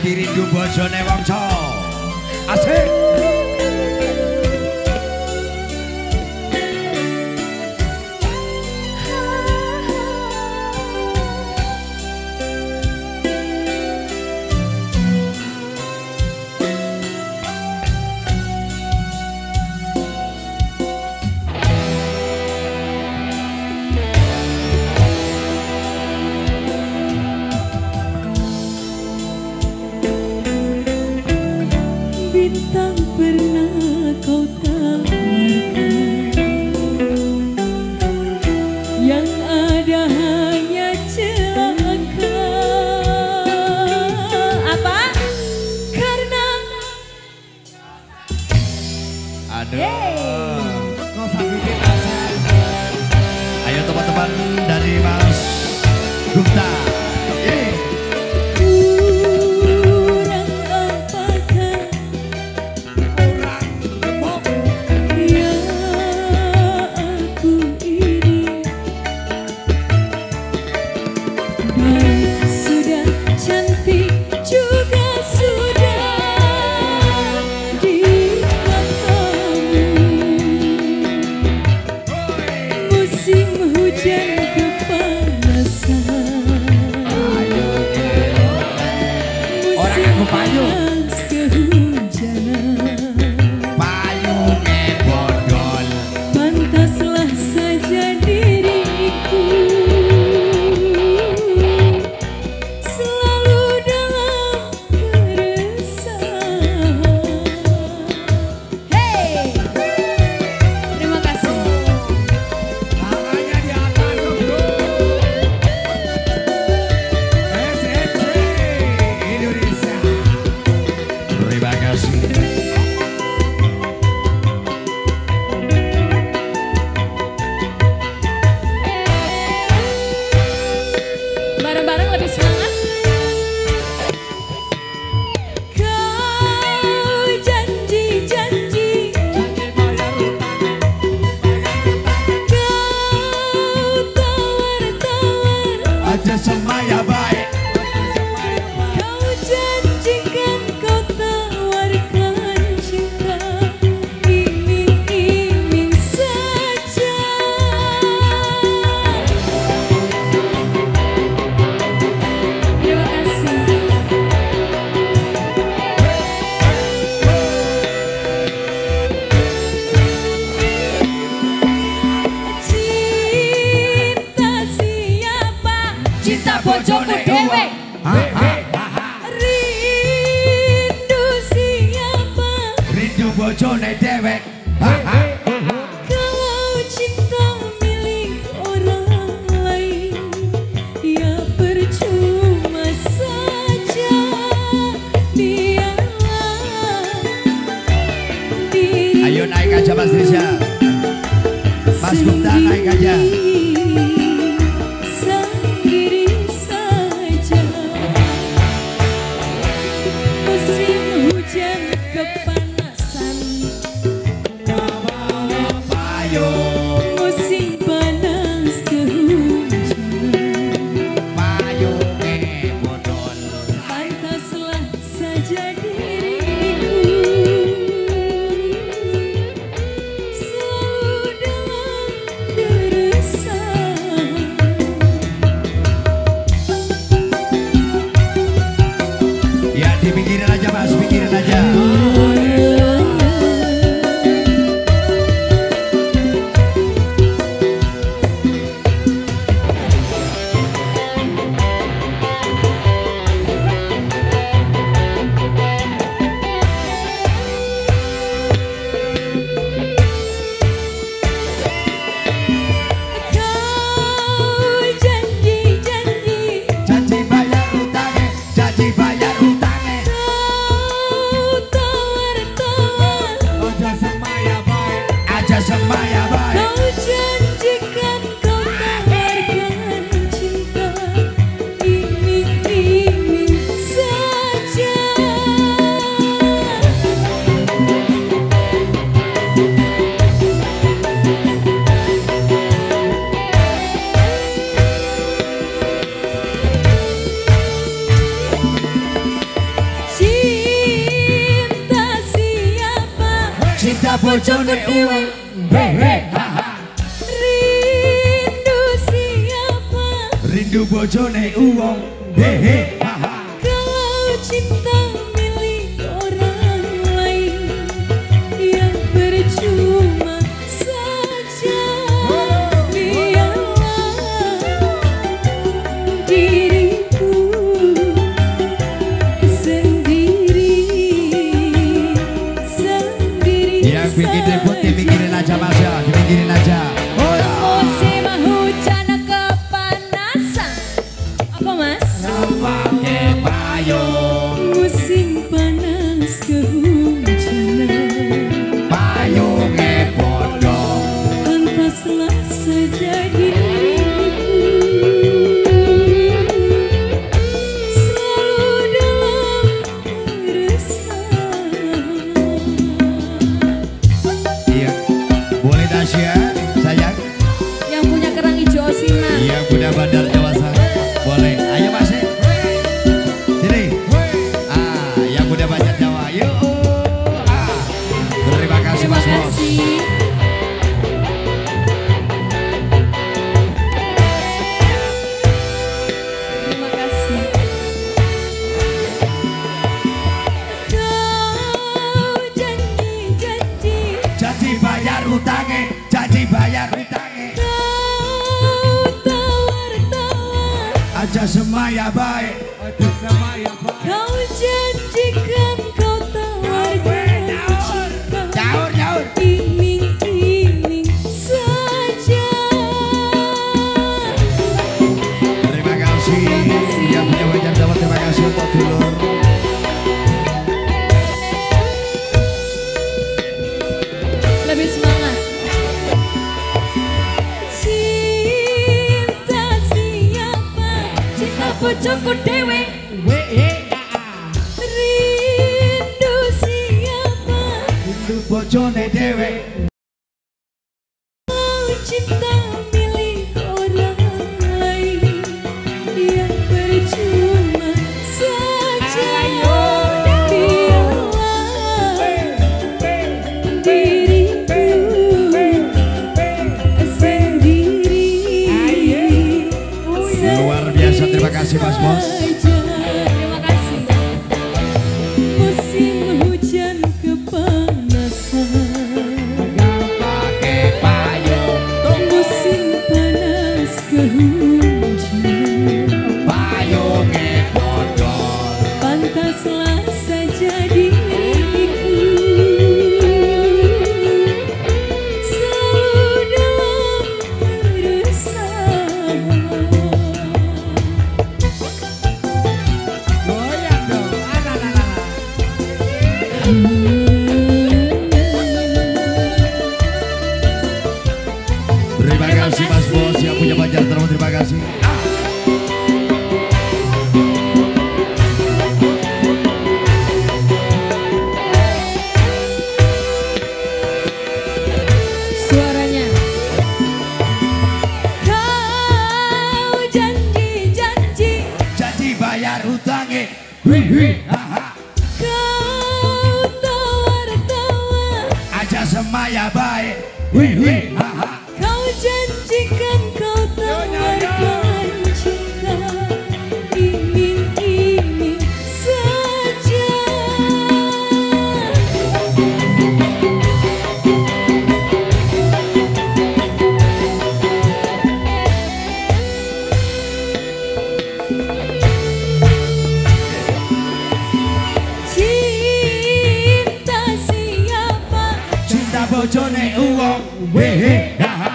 Dadi rindu bojone wong cowok. Asik. Bintang pernah kau tawarkan, yang ada hanya celaka. Apa? Karena Aduh. Ayo teman-teman dari Mas Gupta. sudah cantik juga sudah di matamu. Musim hujan kepanasan, musim panas kehujanan. Payungnya bodol, Pantaslah saja diriku selalu dalam keresahan. Hey, terima kasih. tangannya di atas bro. SMC Indonesia. Terima kasih. Bareng-bareng lebih semangat. Kau janji-janji, kau tawar-tawar, Aja semaya baik. kau janjikan, kau tawarkan cinta, iming-iming saja. Terima kasih. Cinta siapa? Cinta bojone dewe. Rindu siapa? Rindu bojone dewek. Kalau cinta milik orang lain, ya percuma saja. Biarlah diri Ayo naik aja Mas Rizya. Mas Gupta naik aja. sendiri saja. Musim hujan kepanasan, Payung, musim panas kehujanan. payungnya bodol. Pantaslah saja diriku selalu dalam keresahan. Ya dipikirin aja Mas, pikirin aja. Kau janji-janji, Janji bayar utangnya, janji bayar utangnya. kau bojone uang. Hehe, haha. Rindu siapa? Rindu bojone uang. Hehe, haha. Kalau cinta milik orang lain yang percuma saja, biarlah diriku sendiri. Yang bikin ribut dipikirin aja Mas ya, dipikirin aja. Oh ya. Musim hujan kepanasan. Apa Mas? Pakai payung. Musim panas kehujanan. Payungnya bodong. Pantaslah saja diriku selalu dalam keresahan. Iya, boleh Tasya, sayang. Yang punya kerang hijau sinar. Iya, Bunda Bandar Jawa Sana. Boleh, ayo Mas. Sini. Yang Bunda Bandar Jawa. Yuk. Terima kasih Terima Mas Bos. kasih. Terima kasih. Kau janji-janji, Janji bayar utangnya, janji bayar utangnya. kau tawar-tawar, Aja semaya baik, aja semaya baik. kau janjikan kau tawarkan cinta. Nyaur, nyaur. Iming-iming saja. Terima kasih. Yang punya Banjar Jawa, terima kasih untuk dulur. Lebih semangat. Cinta siapa? Cinta bojoku dewe. Rindu siapa? Rindu bojone dewe. Kau cinta milik orang lain yang percuma saja. Biarlah diriku sendiri. Luar biasa, terima kasih Mas Bos. Terima kasih. Musim hujan kepanasan. Pakai payung, Musim panas kehujanan. payungnya bodong. Pantaslah saja diriku selalu dalam keresahan. Goyang dong, alalala. Terima kasih Mas Bos yang punya Banjar Terus, terima kasih. Suaranya. Kau janji-janji, Janji bayar utangnya. Wih, wih, haha. kau tawar-tawar, Aja semaya baik. Wih, wih, haha. kau janjikan kau tawarkan cinta. Iming-iming saja. Cinta siapa? Cinta bojone uang. Wih, wih, haha.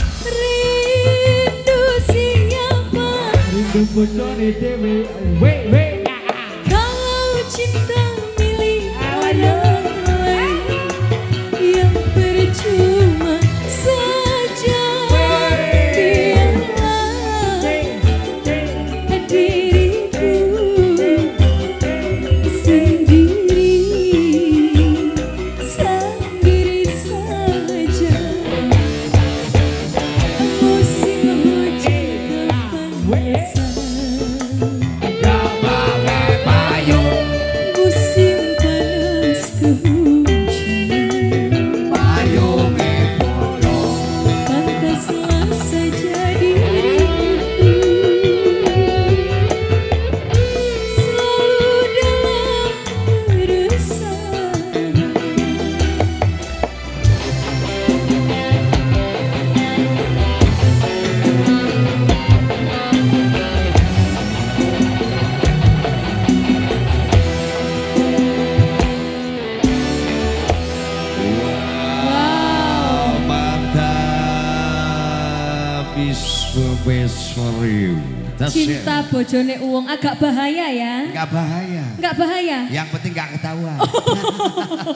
Rindu siapa? Rindu bojone dewe. Wih, wih. Kalau cinta milik orang lain yang percuma saja. Biarlah diriku sendiri. Sendiri saja. Musim hujan kepanasan. Gak pakai payung. is the best for you. Cinta bojone uang agak bahaya ya. Enggak bahaya. Enggak bahaya. Yang penting enggak ketahuan.